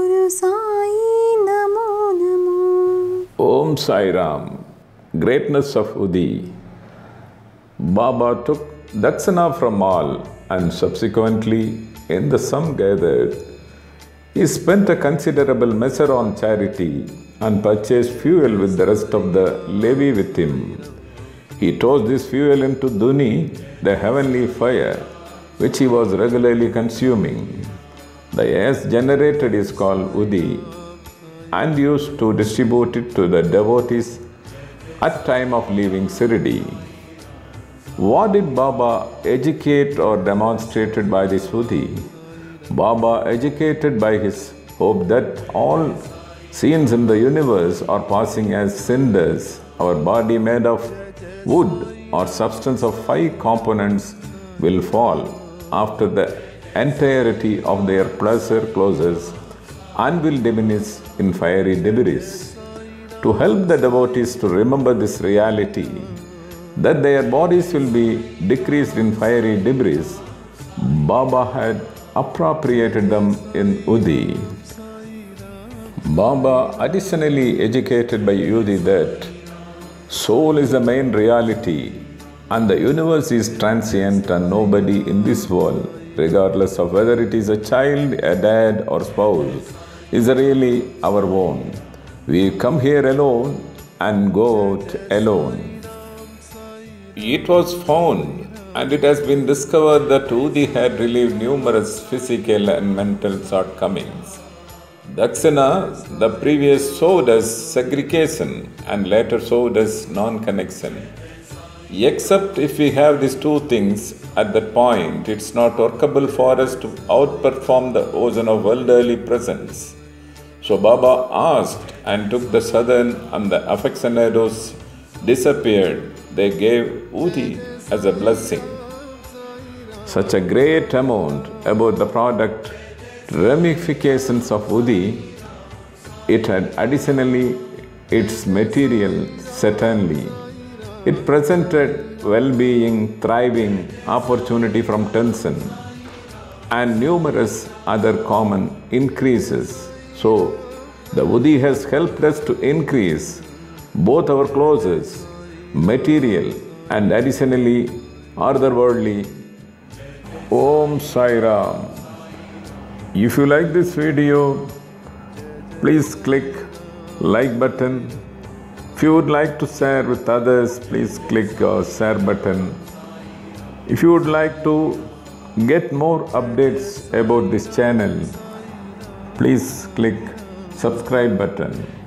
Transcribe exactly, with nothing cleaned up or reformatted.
Guru Sai Namo Namo. Om Sai Ram. Greatness of Udi. Baba took dakshana from all, and subsequently, in the sum gathered, he spent a considerable measure on charity and purchased fuel with the rest of the levy with him. He tossed this fuel into Duni, the heavenly fire, which he was regularly consuming. The ash generated is called Udi and used to distribute it to the devotees at time of leaving Shirdi. What did Baba educate or demonstrated by this Udi? Baba educated by his hope that all scenes in the universe are passing as cinders. Our body made of wood or substance of five components will fall after the entirety of their pleasure closes and will diminish in fiery debris. To help the devotees to remember this reality, that their bodies will be decreased in fiery debris, Baba had appropriated them in Udi. Baba additionally educated by Udi that soul is the main reality and the universe is transient and nobody in this world, regardless of whether it is a child, a dad or spouse, is really our own. We come here alone and go out alone. It was found and it has been discovered that Udi had relieved numerous physical and mental shortcomings. Dakshana, the previous showed us segregation and later showed us non-connection. Except if we have these two things at that point, it's not workable for us to outperform the ocean of worldly presence. So Baba asked and took the southern and the aficionados disappeared. They gave Udi as a blessing. Such a great amount about the product ramifications of Udi, it had additionally its material certainly. It presented well-being, thriving, opportunity from tension, and numerous other common increases. So, the Udi has helped us to increase both our clothes, material, and additionally otherworldly. Om Sai Ram. If you like this video, please click like button. If you would like to share with others, please click the share button. If you would like to get more updates about this channel, please click subscribe button.